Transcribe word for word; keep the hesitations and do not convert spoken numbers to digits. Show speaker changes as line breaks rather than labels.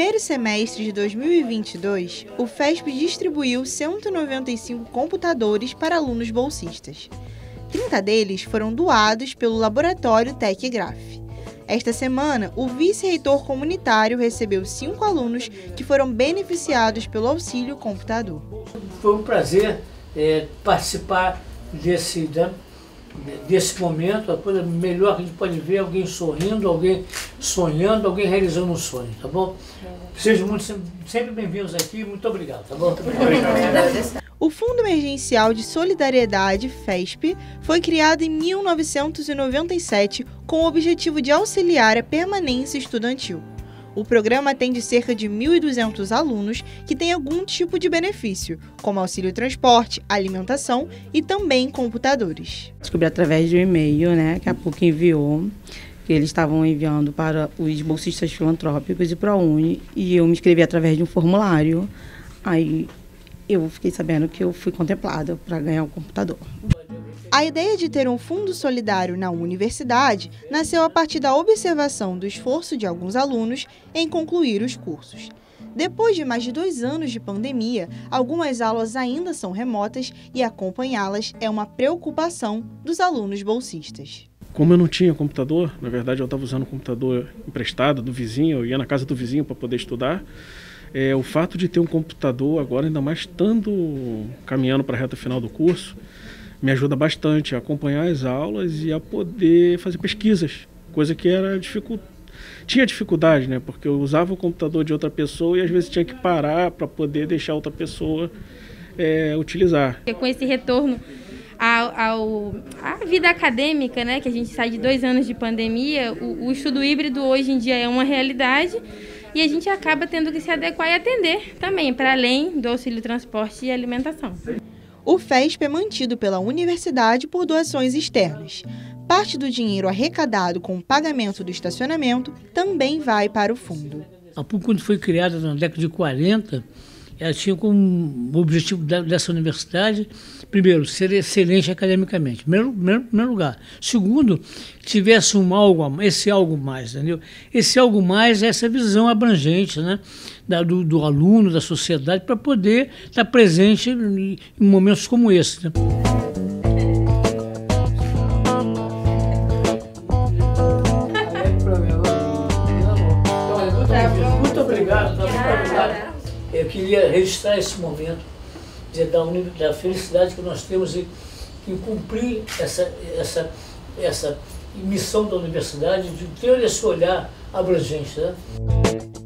primeiro semestre de dois mil e vinte e dois, o FESP distribuiu cento e noventa e cinco computadores para alunos bolsistas. trinta deles foram doados pelo Laboratório TecGraph. Esta semana, o vice-reitor comunitário recebeu cinco alunos que foram beneficiados pelo auxílio computador.
Foi um prazer é, participar desse, né, desse momento. A coisa melhor que a gente pode ver é alguém sorrindo, alguém sonhando, alguém realizando um sonho, tá bom? Sejam muito, sempre bem-vindos aqui, muito obrigado, tá bom? Muito obrigado.
O Fundo Emergencial de Solidariedade, FESP, foi criado em mil novecentos e noventa e sete com o objetivo de auxiliar a permanência estudantil. O programa atende cerca de mil e duzentos alunos que têm algum tipo de benefício, como auxílio transporte, alimentação e também computadores.
Descobri através de um e-mail, né, que a PUC enviou, que eles estavam enviando para os bolsistas filantrópicos e ProUni, e eu me inscrevi através de um formulário. Aí eu fiquei sabendo que eu fui contemplada para ganhar um computador.
A ideia de ter um fundo solidário na universidade nasceu a partir da observação do esforço de alguns alunos em concluir os cursos. Depois de mais de dois anos de pandemia, algumas aulas ainda são remotas e acompanhá-las é uma preocupação dos alunos bolsistas.
Como eu não tinha computador, na verdade eu estava usando o computador emprestado do vizinho, eu ia na casa do vizinho para poder estudar. É, o fato de ter um computador agora, ainda mais estando caminhando para a reta final do curso, me ajuda bastante a acompanhar as aulas e a poder fazer pesquisas, coisa que era dificu... tinha dificuldade, né? Porque eu usava o computador de outra pessoa e às vezes tinha que parar para poder deixar outra pessoa é, utilizar.
Com esse retorno ao, ao, à vida acadêmica, né, que a gente sai de dois anos de pandemia, o, o estudo híbrido hoje em dia é uma realidade. E a gente acaba tendo que se adequar e atender também, para além do auxílio transporte e alimentação.
O FESP é mantido pela universidade por doações externas. Parte do dinheiro arrecadado com o pagamento do estacionamento também vai para o fundo.
A PUC, quando foi criada na década de quarenta, ela tinha como objetivo dessa universidade, primeiro, ser excelente academicamente, primeiro, primeiro, primeiro lugar. Segundo, que tivesse um algo, esse algo mais, entendeu? Esse algo mais é essa visão abrangente, né, da, do, do aluno, da sociedade, para poder estar presente em, em momentos como esse, né? Muito obrigado, muito obrigado. Eu queria registrar esse momento, dizer, da, da felicidade que nós temos em, em cumprir essa, essa, essa missão da universidade, de ter esse olhar abrangente, né?